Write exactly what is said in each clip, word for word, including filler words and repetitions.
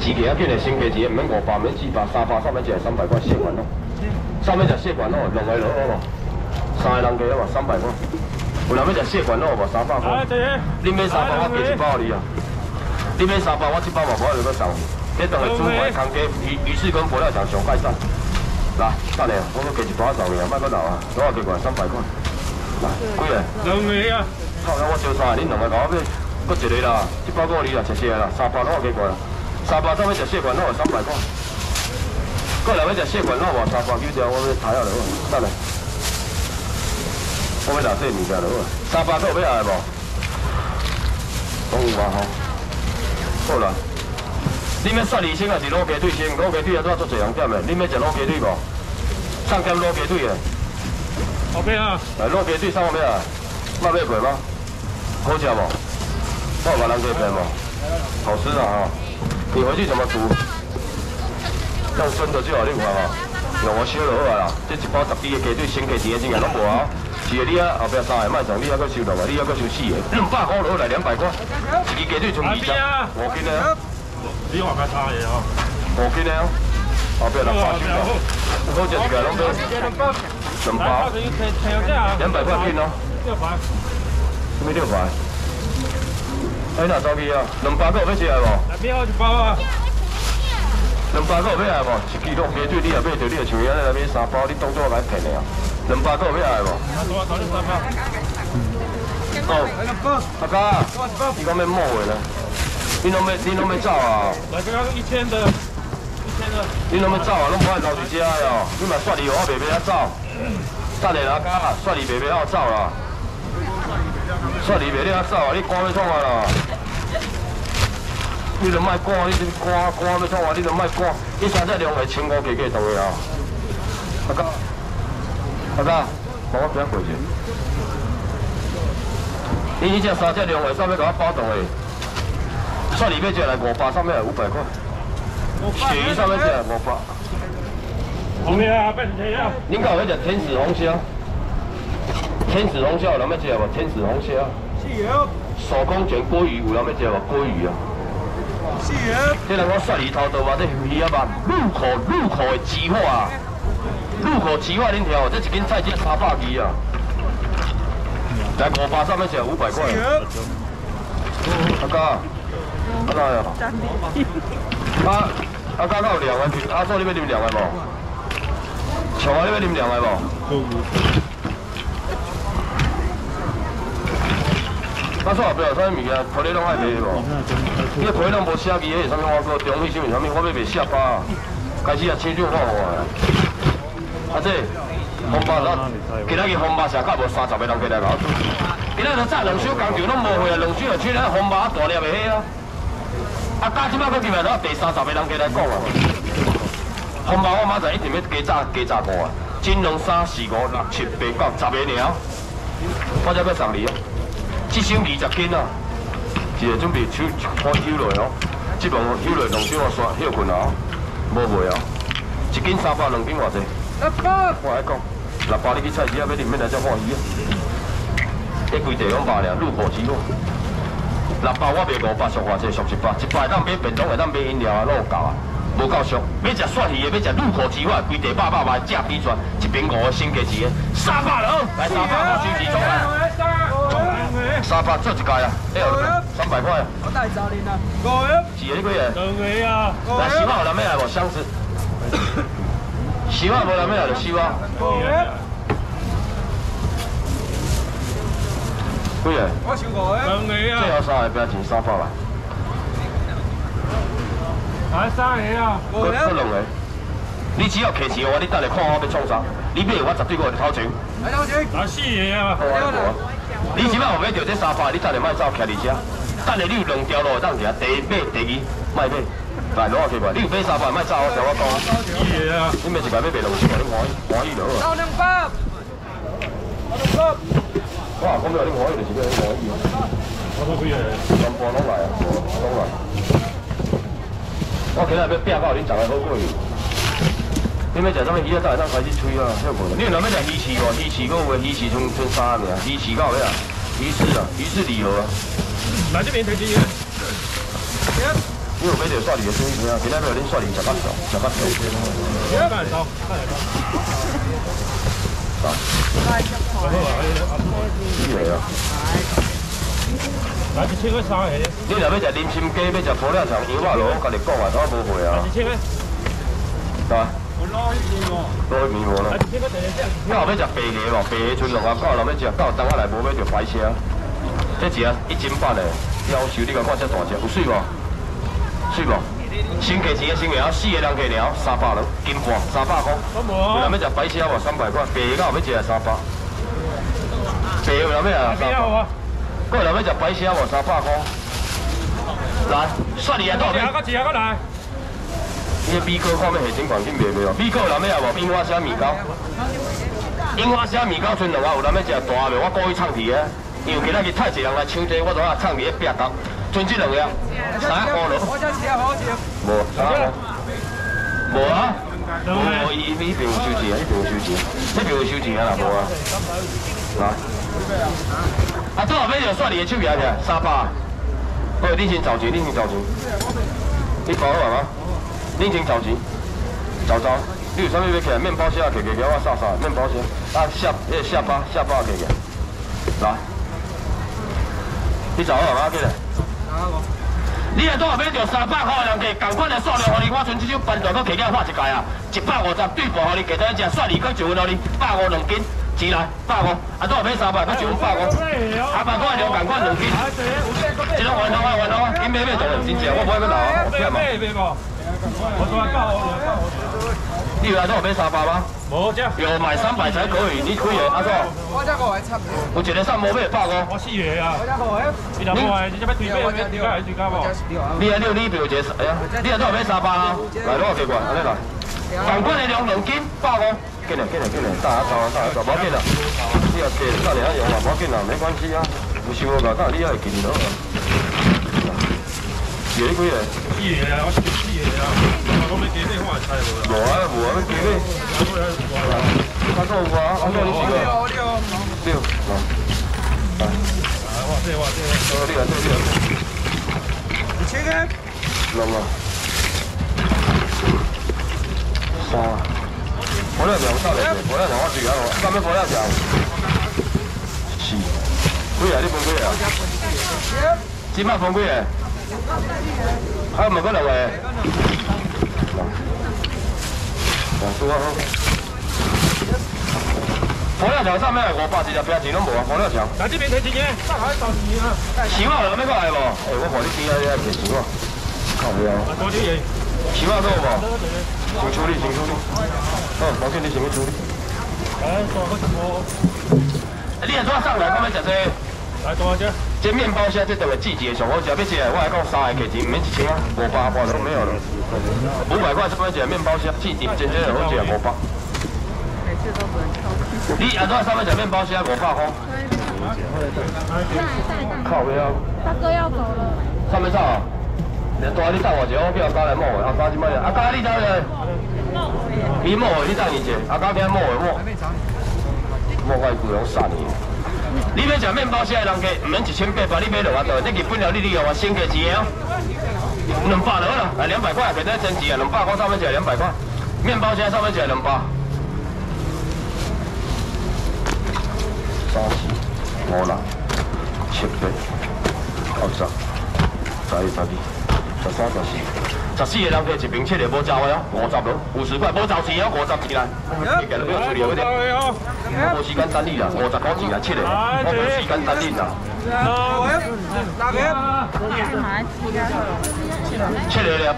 时期啊，叫你新价钱，唔免五百，免四百，三百上面只三百块蟹管咯。上面只蟹管咯，两个人好无？三个人加嘛，三百块。有人要食蟹管咯无？三百块。你买三百，我加一包你啊。你买三百，我一包嘛无法度搁送。这当个主牌空家鱼鱼翅跟佛跳墙上盖上。来，等下，我搁加一包送你啊，莫搁留啊。多少加过来三百块。来，几个？两个啊。好，我招三个，恁两个搞我买，搁一个啦，一包够你啦，谢谢啦，三百拢我加过来。三百上要食蟹管拢三百块。过来要食蟹管拢无三百九条，我要抬下来好，等下。我要拿这物件就好。三百个有要来无？拢有啊吼。好啦。你要涮二星还是卤鸡腿先？卤鸡腿啊，怎做侪人点的？你要食卤鸡腿无？上点卤鸡腿的。后边啊。来卤鸡腿上后面啊，卖买过吗？好吃无？我有把人给骗无？好吃啊哈！你回去怎么煮？用蒸的最好，你有看无？用我烧就好啊啦。这一包十支的鸡腿，鲜鸡钱的真个拢无啊。是的，你啊后壁三个卖上，你还搁收两个，你还搁收四个，两百块落来两百块，一支鸡腿剩二十，五斤的。你话较差嘢哦，五斤的哦，后壁六百斤哦，好食一个拢买两包，两百块斤哦，六百，什么六百？哎，哪走去啊？两百个有要食来无？来边我一包啊！两百个有要来无？一支卤鸡腿你也买着，你也像安尼来买三包，你当作我来骗的啊？两百个有要来无？哦，阿哥，你讲要摸话呢？你拢要，你拢要走啊？来，这个一千的，一千的。你拢要走啊？拢无爱留伫遮的哦。你嘛煞你哦，我袂要走。等下啦，家煞你袂要走啦。煞你袂要走啊！你赶要创啊啦？你著莫赶，你赶赶要创啊？你著莫赶。你三只量会千五加加当的啊？阿哥，阿哥，帮我边过去。你你这三只量会，啥要甲我包动的？算里面就来五百，上面来五百块。鳕鱼上面就来五百。后面啊，变天啊！恁讲有只天使红虾？天使红虾有人要食无？天使红虾。是啊。手工卷鲑鱼有人要食无？鲑鱼啊。是啊。这人讲蒜鱼头刀嘛，这鱼啊嘛，入口入口的鸡化啊，入口鸡化恁条，这一斤菜只三百二啊。来五百上面食五百块。阿哥。阿哪呀？啊啊！刚刚有凉的，阿叔你要啉凉的无？像我你要啉凉的无？阿叔后壁有啥物物件？土地拢爱卖无？你个土地拢无写字，迄啥物我个中气啥物啥物，我要卖下巴，开始啊青椒化化啊！阿姐，红巴咱今仔日红巴社较无三十个人过来搞，今仔日炸两手工厂拢无货啊，两手就出来红巴大粒的迄啊！啊，加即摆佫入来了，第三十个人加来讲啊！红包我明仔一定要加炸加炸过啊！金龙三四五六七八九十个尔，我才要送你哦。这箱二十斤啊，一个准备手看收落哦，这帮收落两手我刷休困啊，无卖啊！一斤三百，两斤偌济？六百。我爱讲，六百你去菜市啊，要啉免来遮欢喜啊！迄规地拢百尔，入口即好。六百我卖五百，俗话者俗一百，一百当买便当，会当买饮料啊，拢有够啊，无够俗。要食涮鱼的，要食入口之外，规地百百万价比出来，一边五个新价钱的，三百了，来三百我收起出来。三百做一届啊，哎呦，三百块啊。我带找你啦。五个。是啊，你几个？两个啊。来，希望有人要来无？箱子。希望无人要来就希望。五个。几个？我收五个。两个啊。最后三个标钱三百万。来三个啊。五个。两个。你只要客气的话，你等下看我要创啥？你买我绝对我会掏钱。来掏钱。来四个啊。你即摆有买着这三百，你等下莫走徛伫遮。等下你有两条路会当行，第一买，第二莫买。来攞下去吧，你有买三百莫走，我听我讲。四个啊。你买一摆买卖两千，你欢喜欢喜就好。到两百。到两百。哇，讲到你欢喜就是要你欢喜哦。我都几个，全部拢来啊，拢来。我今日要拼到你十个好过去。你要食啥物鱼啊？才会当开始吹啊，遐无。你有人要食鱼翅无？鱼翅我有鱼翅剩剩三个尔，鱼翅到尾啊，鱼翅啊，鱼翅礼盒啊。来这边提钱。 因为我买着刷梨的生意啊，今仔要恁刷梨食较熟，食较熟。 干来刀，干来刀。 啊。几个啊？ 来一千块三个。 你若要食林心鸡，要食鄱鸟肠、羊肉炉，我甲你讲啊，我无会啊。 一千块。 啊？ 我捞一面无。 捞一面无咯。 一千块等一下。 我后要食白鸡无？白鸡剩两啊九，若要食到当我来无买着白虾。这一啊一斤半的，夭寿你甲看这大只，有水无？水无？新价钱的新苗，四个人价苗，三百两，斤半三百块。 我无。 有人要食白虾无？三百块，白鸡我要食三百。白有人要啊三百。个人要食白虾无？三百块。来，算你啊，多少？ 一个一个来。 伊个米糕看要下真环境卖袂哦，米糕有人要无？樱花虾米糕。樱花虾米糕剩两啊，有人要食大袂？我故意唱题的。因为今仔日太侪人来抢这，我都啊唱伫咧壁角，剩这两个，三块咯。我只吃好吃。无，三块。无啊，无伊伊边有收钱啊，伊边有收钱，这边有收钱啊啦，无啊。来。啊，多少买着算你的手艺去，三百。好，你先找钱，你先找钱。你包好吗？你先找钱，找找。你有啥物要起来？面包虾，起起起，我扫扫。面包虾，啊下，迄个下巴，下巴起起。来。你找好啊，起来。你若拄好买着三百块的人价，同款的数量，互你我剩这种班段，搁起价画一届啊，一百五十对半，互你加在食，蒜梨搁一份，互你百五两斤，钱来百五，啊拄好买三百，搁一份百五，啊百块量同款两斤，这种完头啊完头啊，紧买买到了，真正我不会要留啊，我骗嘛。我说够，你以为拄好买三百吗？无只，有买三百才可以，你可以阿叔。我只个会插的。有一个三毛买百五。我四个啊。我只个会。你若无的，你只要对买，我对价还是对价无？你啊，你你标一个，哎呀，你啊，拄好买三百啊，来攞几罐，安尼来。同款的量两斤，百五。紧来紧来紧来，打下打下打下，无紧啦。你啊，这等下用啊，无紧啦，没关系啊。有想无够，等下你还会记得咯。几个几个？四个啊，我四个啊。我要加码换菜无啦。无啊无啊，要加码。阿哥有啊，阿哥你是个。六六。来。啊，我这我这我。哦，你来这你来。一千个。两啊。三啊。鄱鸟肠到来，鄱鸟肠我最爱哦。干咩鄱鸟肠？四。几啊？你分几啊？今麦分几个？还有问过两位？哦，拄啊好。鄱鸟肠上面五百一只，平钱拢无啊？鄱鸟肠。来这边提钱嘅，上海找钱啊。钱啊，有咩过来无？哎，我看你边仔咧提钱啊。靠不了。多啲嘢。钱啊，够无？先处理，先处理。好，我叫你先去处理。哎，做好什么？你若怎上来，我要食这？来多少钱？这面包虾这等个季节上好食，要吃我来讲三个价钱，唔免一千啊，五百块都没有了。五百块这边食面包虾，季节真正好食五百。你按怎上面食面包虾五百块？靠边啊！ 大哥要走了。 上面走啊？你大你等我一下，我叫阿家来摸的，阿家今摆咧，阿家你走咧？你摸的，你等伊者，阿家今摸的摸。摸我规拢散去。你要食面包虾的人价，唔免一千八百，你买落啊多，这日本料你利用啊，先价钱哦，两百就好了，来两百块，给咱增值啊，两百块上面只两百块，面包虾上面只两百。三四五六七八九十十一十二十三十四。十四个人计一瓶七个无走的哦，五十咯，五十块无走钱哦，五十钱来，你今日要处理嗰啲，我无时间等你啦，五十块钱来七个，我无时间等你啦。哪个？七个了。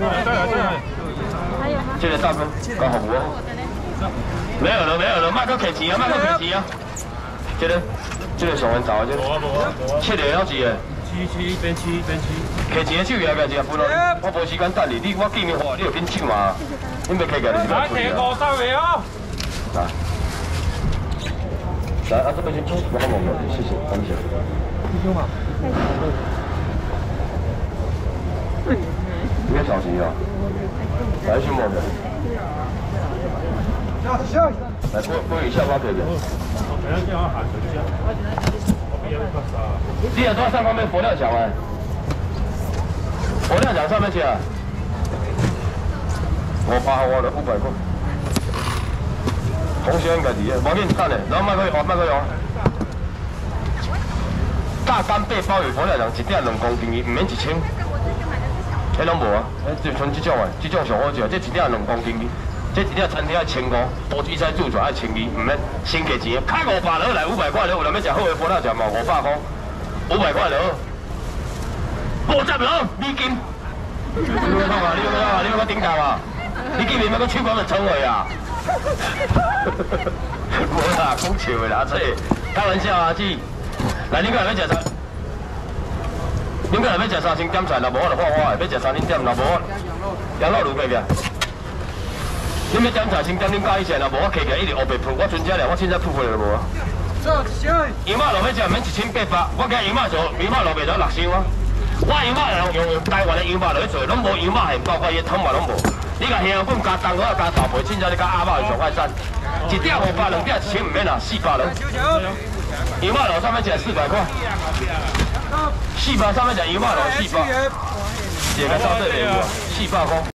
七个三分，刚好五哦。没有了，没有了，卖个客气啊，卖个客气啊。这个，这个上完走啊，这个。七个了几个？七七变七变七。摕钱的手也摕钱分落，我无时间等你，你我见面话，你就紧手嘛。你要摕起来，你就要处理啊。五十个哦。来，来，啊，这边先出，我帮忙了，谢谢，感谢。你收嘛？你要找谁啊？来去摸的。来，过过一下吧，哥哥。你有多少方面佛跳墙啊？ 我俩讲上面去啊，五百我了五百块。同学应该伫个，无紧等咧，然后卖去哦，卖去哦。大干八包有火料人一点两公斤，唔免一千。迄拢无啊，就像即种诶，即种上好食，这一点两公斤，这一点餐厅要千五，多比赛做出来千二，唔免先加钱，开五百落来五百块落，有人要食好诶火料食嘛，五百块，五百块落，五十落美金。你要讲啊？你要讲啊？你要讲顶头啊？你见面要讲手管就冲去啊？无啦，讲笑的啦，这开玩笑啊，姊。来，恁个要食啥？恁个要食三星点菜，若无我就看我的；要食三星点，若无我羊肉卤过去。恁要点菜先点恁介意食，若无我客起来一直黑白铺，我存遮了，我凊彩铺回来就无啊。羊肉卤要食免一千八百，我惊羊肉做羊肉卤袂到六箱啊。我羊肉用用台湾的羊肉落去做，拢无羊肉馅，包括伊汤嘛拢无。你甲香粉加蛋糕加豆皮，凊彩你加鸭肉就上快散。一点五百，两点一千唔免啦，四百两。羊肉卤上面食四百块，四百上面食羊肉卤四百，这个烧对袂有啊，四百块。